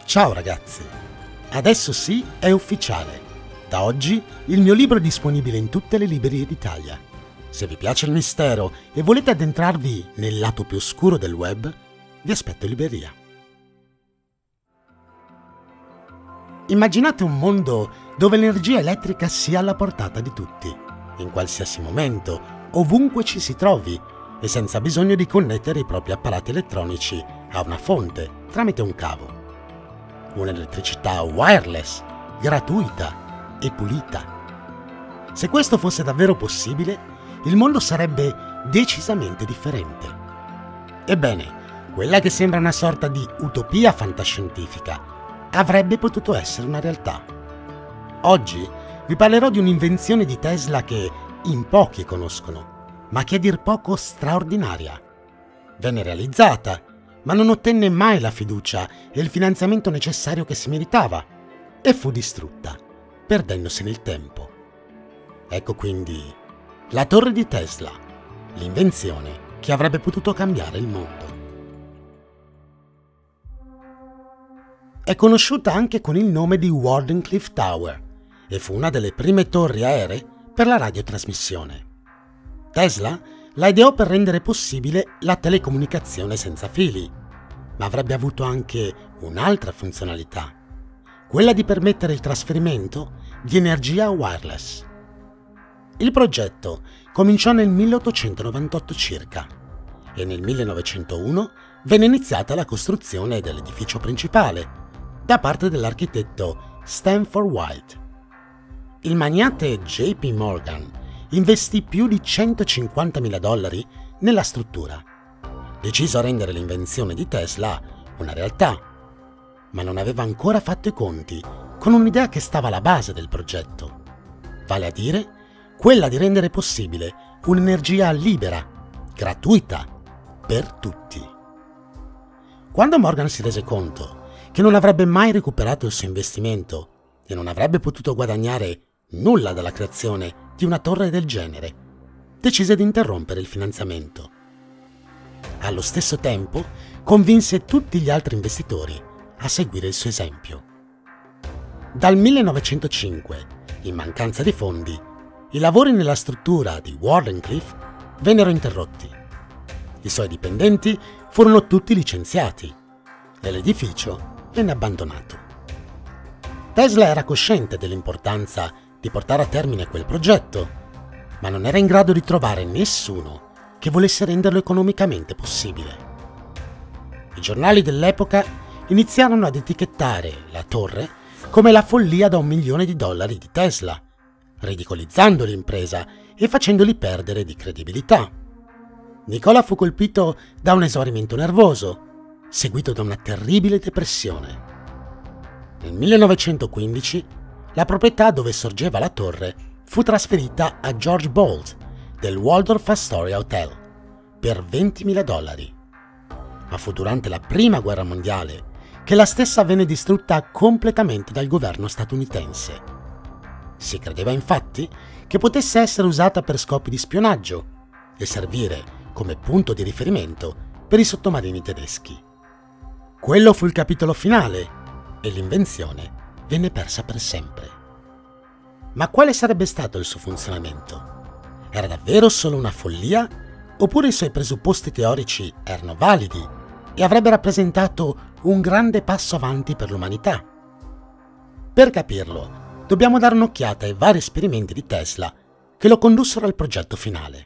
Ciao ragazzi! Adesso sì, è ufficiale. Da oggi il mio libro è disponibile in tutte le librerie d'Italia. Se vi piace il mistero e volete addentrarvi nel lato più oscuro del web, vi aspetto in libreria. Immaginate un mondo dove l'energia elettrica sia alla portata di tutti, in qualsiasi momento, ovunque ci si trovi e senza bisogno di connettere i propri apparati elettronici a una fonte tramite un cavo. Un'elettricità wireless, gratuita e pulita. Se questo fosse davvero possibile, il mondo sarebbe decisamente differente. Ebbene, quella che sembra una sorta di utopia fantascientifica avrebbe potuto essere una realtà. Oggi vi parlerò di un'invenzione di Tesla che in pochi conoscono, ma che è a dir poco straordinaria. Venne realizzata, ma non ottenne mai la fiducia e il finanziamento necessario che si meritava e fu distrutta, perdendosi nel tempo. Ecco quindi la torre di Tesla, l'invenzione che avrebbe potuto cambiare il mondo. È conosciuta anche con il nome di Wardenclyffe Tower e fu una delle prime torri aeree per la radiotrasmissione. Tesla la ideò per rendere possibile la telecomunicazione senza fili, ma avrebbe avuto anche un'altra funzionalità, quella di permettere il trasferimento di energia wireless. Il progetto cominciò nel 1898 circa e nel 1901 venne iniziata la costruzione dell'edificio principale da parte dell'architetto Stanford White. Il magnate JP Morgan investì più di $150.000 nella struttura. Deciso a rendere l'invenzione di Tesla una realtà, ma non aveva ancora fatto i conti con un'idea che stava alla base del progetto, vale a dire quella di rendere possibile un'energia libera, gratuita, per tutti. Quando Morgan si rese conto che non avrebbe mai recuperato il suo investimento e non avrebbe potuto guadagnare nulla dalla creazione di una torre del genere, decise di interrompere il finanziamento. Allo stesso tempo, convinse tutti gli altri investitori a seguire il suo esempio. Dal 1905, in mancanza di fondi, i lavori nella struttura di Wardenclyffe vennero interrotti. I suoi dipendenti furono tutti licenziati e l'edificio venne abbandonato. Tesla era cosciente dell'importanza di portare a termine quel progetto, ma non era in grado di trovare nessuno che volesse renderlo economicamente possibile. I giornali dell'epoca iniziarono ad etichettare la torre come la follia da $1 milione di Tesla, ridicolizzando l'impresa e facendoli perdere di credibilità. Nicola fu colpito da un esaurimento nervoso, seguito da una terribile depressione. Nel 1915 la proprietà dove sorgeva la torre fu trasferita a George Bolt del Waldorf Astoria Hotel per $20.000. Ma fu durante la Prima Guerra Mondiale che la stessa venne distrutta completamente dal governo statunitense. Si credeva infatti che potesse essere usata per scopi di spionaggio e servire come punto di riferimento per i sottomarini tedeschi. Quello fu il capitolo finale e l'invenzione venne persa per sempre. Ma quale sarebbe stato il suo funzionamento? Era davvero solo una follia? Oppure i suoi presupposti teorici erano validi e avrebbe rappresentato un grande passo avanti per l'umanità? Per capirlo, dobbiamo dare un'occhiata ai vari esperimenti di Tesla che lo condussero al progetto finale.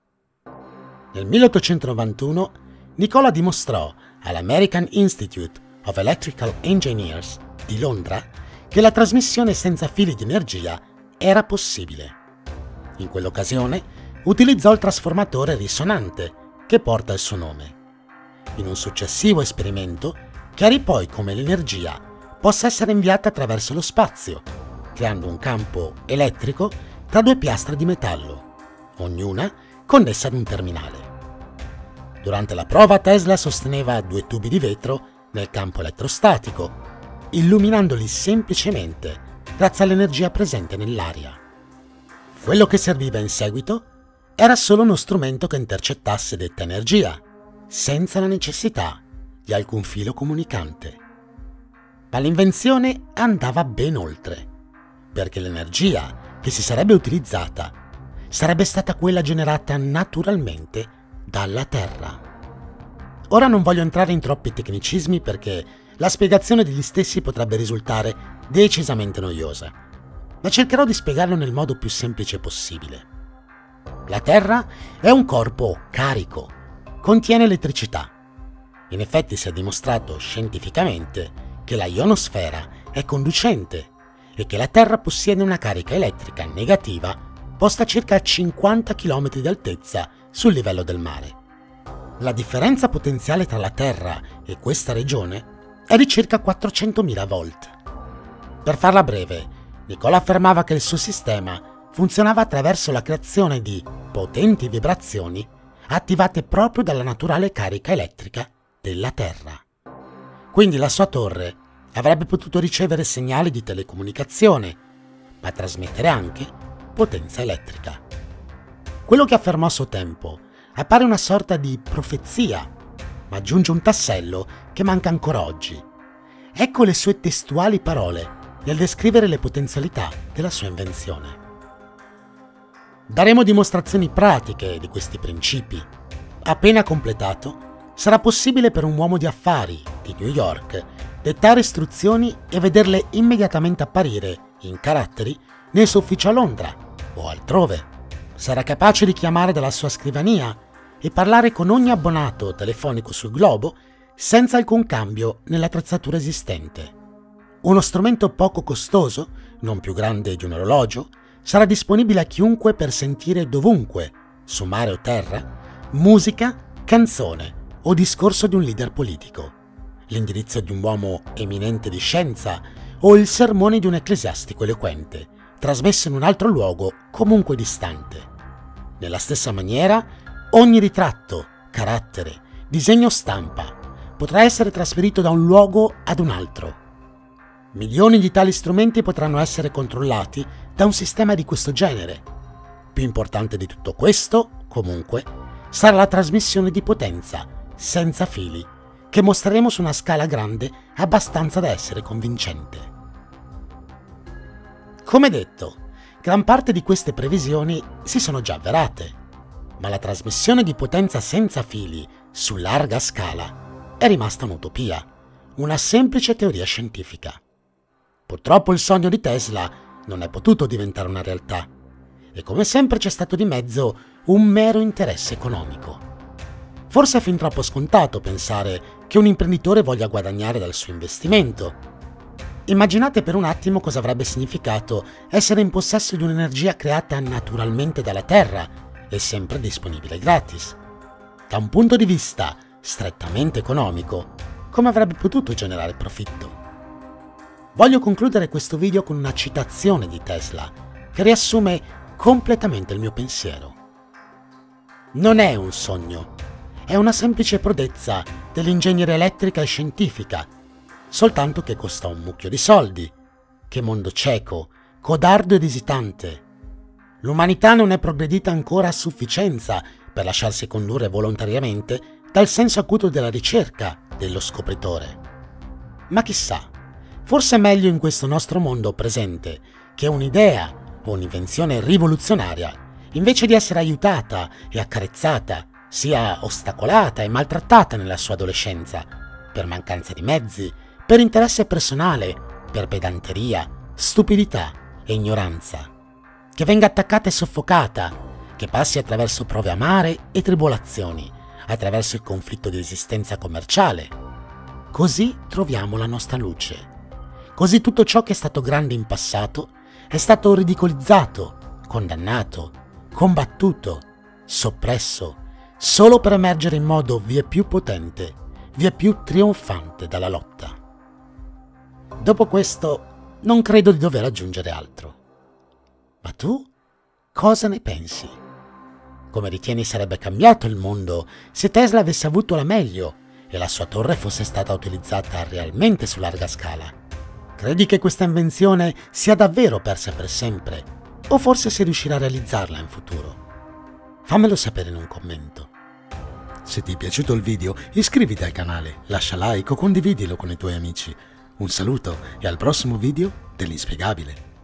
Nel 1891 Nicola dimostrò all'American Institute of Electrical Engineers di Londra che la trasmissione senza fili di energia era possibile. In quell'occasione utilizzò il trasformatore risonante che porta il suo nome. In un successivo esperimento chiarì poi come l'energia possa essere inviata attraverso lo spazio, creando un campo elettrico tra due piastre di metallo, ognuna connessa ad un terminale. Durante la prova Tesla sosteneva 2 tubi di vetro nel campo elettrostatico, illuminandoli semplicemente grazie all'energia presente nell'aria. Quello che serviva in seguito era solo uno strumento che intercettasse detta energia, senza la necessità di alcun filo comunicante. Ma l'invenzione andava ben oltre, perché l'energia che si sarebbe utilizzata sarebbe stata quella generata naturalmente dalla Terra. Ora non voglio entrare in troppi tecnicismi perché la spiegazione degli stessi potrebbe risultare decisamente noiosa, ma cercherò di spiegarlo nel modo più semplice possibile. La Terra è un corpo carico, contiene elettricità. In effetti si è dimostrato scientificamente che la ionosfera è conducente e che la Terra possiede una carica elettrica negativa posta a circa 50 km di altezza sul livello del mare. La differenza potenziale tra la Terra e questa regione è di circa 400.000 volt. Per farla breve, Nicola affermava che il suo sistema funzionava attraverso la creazione di potenti vibrazioni attivate proprio dalla naturale carica elettrica della Terra. Quindi la sua torre avrebbe potuto ricevere segnali di telecomunicazione, ma trasmettere anche potenza elettrica. Quello che affermò a suo tempo appare una sorta di profezia, ma aggiunge un tassello che manca ancora oggi. Ecco le sue testuali parole nel descrivere le potenzialità della sua invenzione. Daremo dimostrazioni pratiche di questi principi. Appena completato, sarà possibile per un uomo di affari di New York dettare istruzioni e vederle immediatamente apparire in caratteri nel suo ufficio a Londra o altrove. Sarà capace di chiamare dalla sua scrivania e parlare con ogni abbonato telefonico sul globo senza alcun cambio nell'attrezzatura esistente. Uno strumento poco costoso, non più grande di un orologio, sarà disponibile a chiunque per sentire dovunque, su mare o terra, musica, canzone o discorso di un leader politico, l'indirizzo di un uomo eminente di scienza o il sermone di un ecclesiastico eloquente, trasmesso in un altro luogo comunque distante. Nella stessa maniera, ogni ritratto, carattere, disegno o stampa potrà essere trasferito da un luogo ad un altro. Milioni di tali strumenti potranno essere controllati da un sistema di questo genere. Più importante di tutto questo, comunque, sarà la trasmissione di potenza senza fili, che mostreremo su una scala grande abbastanza da essere convincente. Come detto, gran parte di queste previsioni si sono già avverate, ma la trasmissione di potenza senza fili su larga scala è rimasta un'utopia, una semplice teoria scientifica. Purtroppo il sogno di Tesla non è potuto diventare una realtà e come sempre c'è stato di mezzo un mero interesse economico. Forse è fin troppo scontato pensare che un imprenditore voglia guadagnare dal suo investimento. Immaginate per un attimo cosa avrebbe significato essere in possesso di un'energia creata naturalmente dalla Terra e sempre disponibile gratis. Da un punto di vista strettamente economico, come avrebbe potuto generare profitto? Voglio concludere questo video con una citazione di Tesla che riassume completamente il mio pensiero. Non è un sogno, è una semplice prodezza dell'ingegneria elettrica e scientifica, soltanto che costa un mucchio di soldi. Che mondo cieco, codardo ed esitante. L'umanità non è progredita ancora a sufficienza per lasciarsi condurre volontariamente dal senso acuto della ricerca dello scopritore. Ma chissà, forse è meglio in questo nostro mondo presente che un'idea o un'invenzione rivoluzionaria, invece di essere aiutata e accarezzata, sia ostacolata e maltrattata nella sua adolescenza, per mancanza di mezzi, per interesse personale, per pedanteria, stupidità e ignoranza. Che venga attaccata e soffocata, che passi attraverso prove amare e tribolazioni, attraverso il conflitto di esistenza commerciale. Così troviamo la nostra luce. Così tutto ciò che è stato grande in passato è stato ridicolizzato, condannato, combattuto, soppresso, solo per emergere in modo vieppiù potente, vieppiù trionfante dalla lotta. Dopo questo non credo di dover aggiungere altro. Ma tu cosa ne pensi? Come ritieni sarebbe cambiato il mondo se Tesla avesse avuto la meglio e la sua torre fosse stata utilizzata realmente su larga scala? Credi che questa invenzione sia davvero persa per sempre? O forse si riuscirà a realizzarla in futuro? Fammelo sapere in un commento. Se ti è piaciuto il video, iscriviti al canale, lascia like o condividilo con i tuoi amici. Un saluto e al prossimo video dell'inspiegabile.